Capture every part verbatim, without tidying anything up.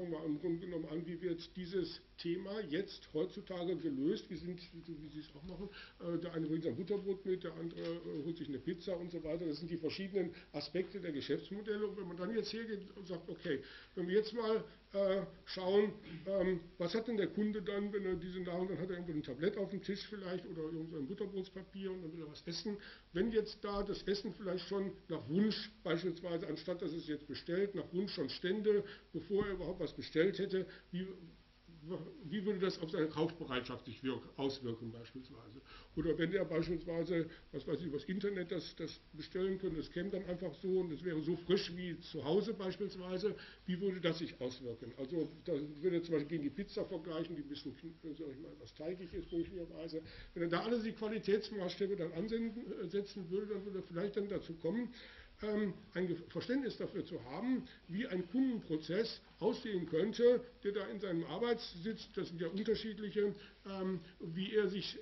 fangen wir im Grunde genommen an, wie wird dieses Thema jetzt heutzutage gelöst, wie, sind, wie Sie es auch machen. Äh, der eine bringt sein Butterbrot mit, der andere äh, holt sich eine Pizza und so weiter. Das sind die verschiedenen Aspekte der Geschäftsmodelle. Und wenn man dann jetzt hergeht und sagt, okay, wenn wir jetzt mal äh, schauen, ähm, was hat denn der Kunde dann, wenn er diese Nahrung, dann hat er irgendwo ein Tablett auf dem Tisch vielleicht oder irgendwo ein Butterbrotspapier und dann will er was essen. Wenn jetzt da das Essen vielleicht schon nach Wunsch beispielsweise, anstatt dass es jetzt bestellt, nach Wunsch schon stände, bevor er überhaupt was bestellt hätte, wie, wie würde das auf seine Kaufbereitschaft sich wirk, auswirken beispielsweise? Oder wenn er beispielsweise, was weiß ich, übers Internet das, das bestellen könnte, das käme dann einfach so und es wäre so frisch wie zu Hause beispielsweise, wie würde das sich auswirken? Also da würde er zum Beispiel gegen die Pizza vergleichen, die ein bisschen, sag ich mal, etwas teigig ist möglicherweise. Wenn er da alle die Qualitätsmaßstäbe dann ansetzen würde, dann würde er vielleicht dann dazu kommen, ein Verständnis dafür zu haben, wie ein Kundenprozess aussehen könnte, der da in seinem Arbeitssitz, das sind ja unterschiedliche, wie er sich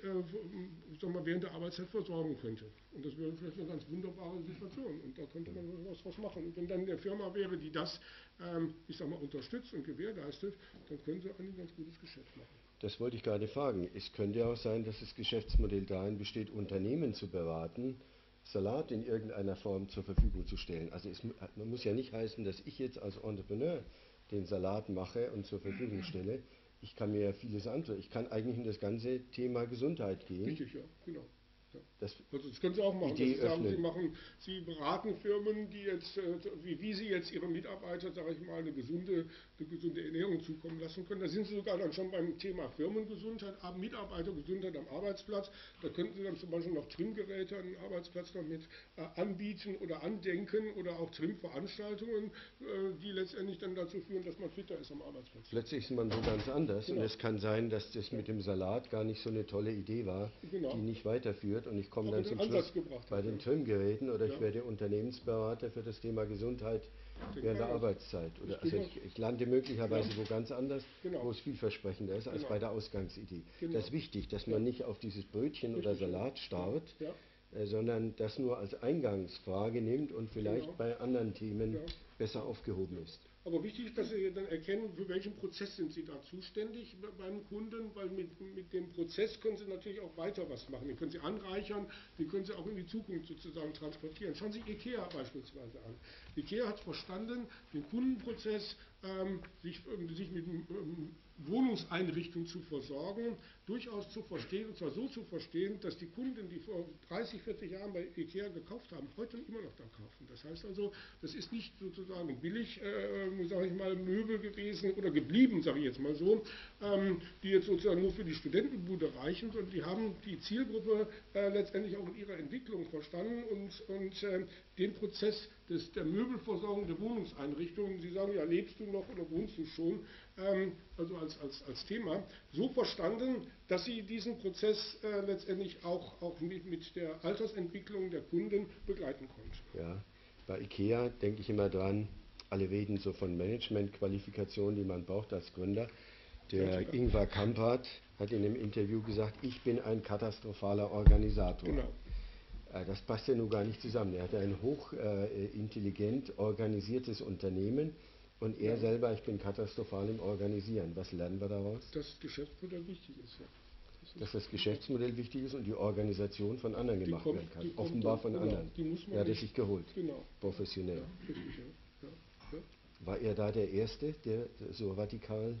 sagen wir, während der Arbeitszeit versorgen könnte. Und das wäre vielleicht eine ganz wunderbare Situation und da könnte man was draus machen. Und wenn dann eine Firma wäre, die das, ich sag mal, unterstützt und gewährleistet, dann können sie ein ganz gutes Geschäft machen. Das wollte ich gerade fragen. Es könnte auch sein, dass das Geschäftsmodell darin besteht, Unternehmen zu beraten, Salat in irgendeiner Form zur Verfügung zu stellen. Also es man muss ja nicht heißen, dass ich jetzt als Entrepreneur den Salat mache und zur Verfügung stelle. Ich kann mir ja vieles andere. Ich kann eigentlich in das ganze Thema Gesundheit gehen. Richtig, ja, genau. Ja. Das, also das können Sie auch machen. Idee Sie sagen, öffnen. Sie machen, Sie beraten Firmen, die jetzt, wie, wie Sie jetzt Ihre Mitarbeiter, sage ich mal, eine gesunde, eine gesunde Ernährung zukommen lassen können. Da sind Sie sogar dann schon beim Thema Firmengesundheit, Mitarbeitergesundheit am Arbeitsplatz. Da könnten Sie dann zum Beispiel noch Trimmgeräte an den Arbeitsplatz noch mit äh, anbieten oder andenken oder auch Trimmveranstaltungen, äh, die letztendlich dann dazu führen, dass man fitter ist am Arbeitsplatz. Plötzlich ist man so ganz anders genau. Und es kann sein, dass das mit dem Salat gar nicht so eine tolle Idee war, genau. Die nicht weiterführt. Und ich komme dann zum Schluss bei den Trimmgeräten oder ja. Ich werde Unternehmensberater für das Thema Gesundheit während der Arbeitszeit. Oder also ich, ich lande möglicherweise ja. wo ganz anders, genau. wo es vielversprechender ist als genau. bei der Ausgangsidee. Genau. Das ist wichtig, dass man ja. nicht auf dieses Brötchen Richtig. Oder Salat starrt, ja. äh, sondern das nur als Eingangsfrage nimmt und vielleicht genau. bei anderen Themen ja. besser aufgehoben ist. Aber wichtig ist, dass Sie dann erkennen, für welchen Prozess sind Sie da zuständig beim Kunden, weil mit, mit dem Prozess können Sie natürlich auch weiter was machen. Den können Sie anreichern, den können Sie auch in die Zukunft sozusagen transportieren. Schauen Sie IKEA beispielsweise an. IKEA hat verstanden, den Kundenprozess, ähm, sich, ähm, sich mit ähm, Wohnungseinrichtungen zu versorgen, durchaus zu verstehen, und zwar so zu verstehen, dass die Kunden, die vor dreißig, vierzig Jahren bei IKEA gekauft haben, heute immer noch da kaufen. Das heißt also, das ist nicht sozusagen billig, äh, sage ich mal, Möbel gewesen oder geblieben, sage ich jetzt mal so, ähm, die jetzt sozusagen nur für die Studentenbude reichen, sondern die haben die Zielgruppe äh, letztendlich auch in ihrer Entwicklung verstanden und, und äh, den Prozess des, der Möbelversorgung, der Wohnungseinrichtungen, Sie sagen ja, lebst du noch oder wohnst du schon, ähm, also als, als, als Thema, so verstanden, dass sie diesen Prozess äh, letztendlich auch, auch mit, mit der Altersentwicklung der Kunden begleiten konnten. Ja, bei IKEA denke ich immer dran, alle reden so von Managementqualifikationen, die man braucht als Gründer. Der ja, Ingvar Kamprad hat in einem Interview gesagt, ich bin ein katastrophaler Organisator. Genau. Das passt ja nun gar nicht zusammen. Er hat ein hochintelligent äh, organisiertes Unternehmen und er ja. selber, ich bin katastrophal im Organisieren. Was lernen wir daraus? Dass das Geschäftsmodell wichtig ist. Ja. Das ist Dass das Geschäftsmodell wichtig ist und die Organisation von anderen gemacht kommt, werden kann. Offenbar von genau, anderen. Er hat es sich geholt. Genau. Professionell. Ja, richtig, ja. Ja. Ja. War er da der Erste, der so radikal...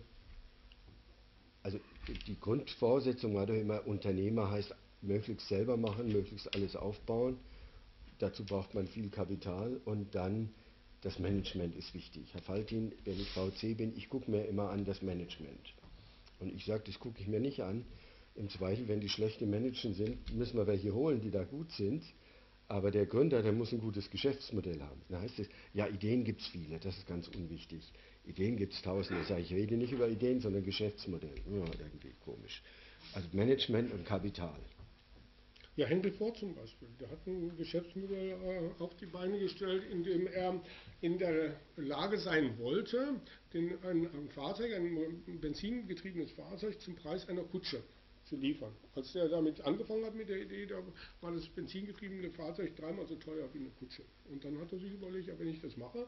Also die Grundvoraussetzung war doch immer, Unternehmer heißt möglichst selber machen, möglichst alles aufbauen. Dazu braucht man viel Kapital und dann das Management ist wichtig. Herr Faltin, wenn ich V C bin, ich gucke mir immer an das Management. Und ich sage, das gucke ich mir nicht an. Im Zweifel, wenn die schlechte Menschen sind, müssen wir welche holen, die da gut sind. Aber der Gründer, der muss ein gutes Geschäftsmodell haben. Da heißt es, ja, Ideen gibt es viele, das ist ganz unwichtig. Ideen gibt es tausende. Ich sage, ich rede nicht über Ideen, sondern Geschäftsmodell. Ja, irgendwie komisch. Also Management und Kapital. Ja, Henry Ford zum Beispiel, der hat ein Geschäftsmodell äh, auf die Beine gestellt, in dem er in der Lage sein wollte, den, ein, ein Fahrzeug, ein benzingetriebenes Fahrzeug zum Preis einer Kutsche zu liefern. Als er damit angefangen hat mit der Idee, da war das benzingetriebene Fahrzeug dreimal so teuer wie eine Kutsche. Und dann hat er sich überlegt, ja, wenn ich das mache,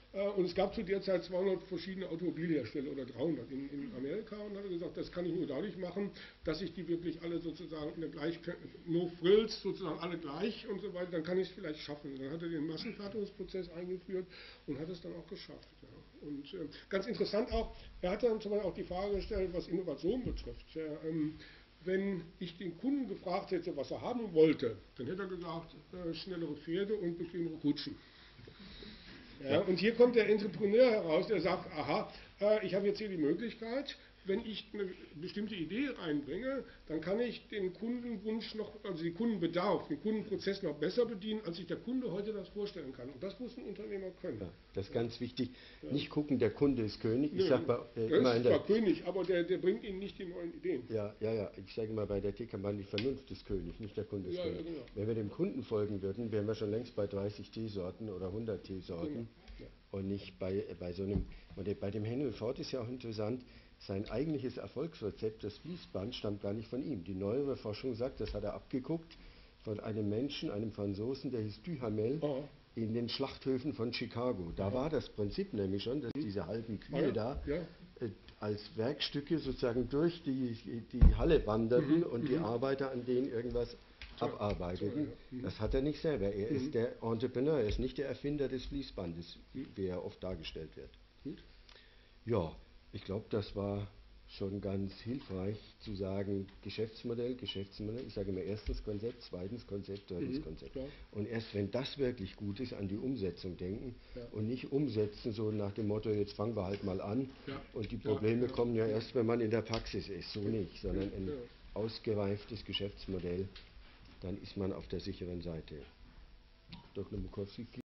Äh, und es gab zu der Zeit zweihundert verschiedene Automobilhersteller oder dreihundert in, in Amerika und hat gesagt, das kann ich nur dadurch machen, dass ich die wirklich alle sozusagen in der gleich, no frills, sozusagen alle gleich und so weiter, dann kann ich es vielleicht schaffen. Dann hat er den Massenfertigungsprozess eingeführt und hat es dann auch geschafft. Ja. Und äh, ganz interessant auch, er hat dann zum Beispiel auch die Frage gestellt, was Innovation betrifft. Ja, ähm, wenn ich den Kunden gefragt hätte, was er haben wollte, dann hätte er gesagt, äh, schnellere Pferde und bequemere Kutschen. Ja, und hier kommt der Entrepreneur heraus, der sagt, aha, äh, ich habe jetzt hier die Möglichkeit, wenn ich eine bestimmte Idee reinbringe, dann kann ich den Kundenwunsch noch, also den Kundenbedarf, den Kundenprozess noch besser bedienen, als sich der Kunde heute das vorstellen kann. Und das muss ein Unternehmer können. Ja, das ist ja ganz wichtig. Ja. Nicht gucken, der Kunde ist König. Ich Nö, sag mal, äh, der immer ist in zwar der König, aber der, der bringt Ihnen nicht die neuen Ideen. Ja, ja, ja. Ich sage mal, bei der Teekampagne, die Vernunft ist König, nicht der Kunde ist Ja, König. ja, genau. Wenn wir dem Kunden folgen würden, wären wir schon längst bei dreißig Teesorten oder hundert Teesorten. Genau. Ja. Und nicht bei, bei so einem, bei dem Henry Ford ist ja auch interessant, sein eigentliches Erfolgsrezept, das Fließband, stammt gar nicht von ihm. Die neuere Forschung sagt, das hat er abgeguckt von einem Menschen, einem Franzosen, der hieß Duhamel, oh. in den Schlachthöfen von Chicago. Da oh. war das Prinzip nämlich schon, dass diese halben Kühe oh ja. da ja. Äh, als Werkstücke sozusagen durch die, die Halle wanderten mhm. und mhm. die Arbeiter an denen irgendwas abarbeiteten. Ja. Mhm. Das hat er nicht selber. Er mhm. ist der Entrepreneur, er ist nicht der Erfinder des Fließbandes, mhm. wie er oft dargestellt wird. Mhm. Ja, ich glaube, das war schon ganz hilfreich zu sagen, Geschäftsmodell, Geschäftsmodell. Ich sage immer erstens Konzept, zweitens Konzept, drittens mhm, Konzept. Klar. Und erst wenn das wirklich gut ist, an die Umsetzung denken ja. und nicht umsetzen so nach dem Motto, jetzt fangen wir halt mal an ja. und die Probleme ja, ja, kommen ja, ja erst, wenn man in der Praxis ist. So nicht, sondern ein ja. ausgereiftes Geschäftsmodell, dann ist man auf der sicheren Seite. Doktor Bukowski